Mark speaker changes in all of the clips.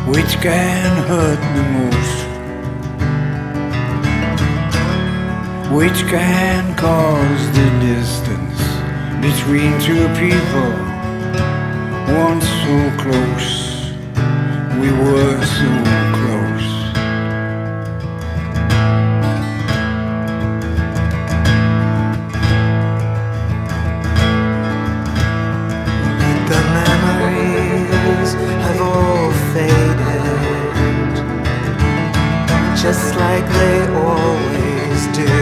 Speaker 1: which can hurt the most, which can cause the distance between two people once so close. We were so close.
Speaker 2: The memories have all faded, just like they always do.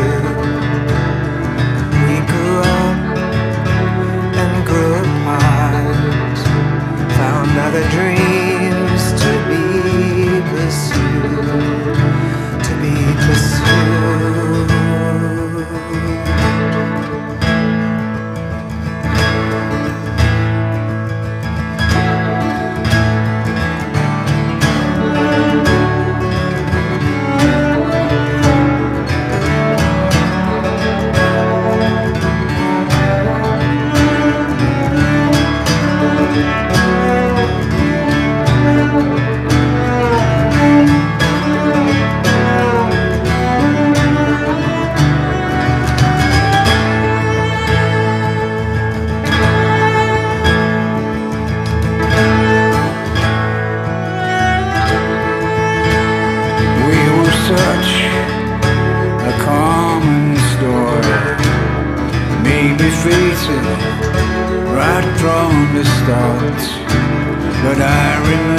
Speaker 2: We grew up and grew apart, found other dreams to be pursued, to be pursued.
Speaker 1: Right from the start, but I remember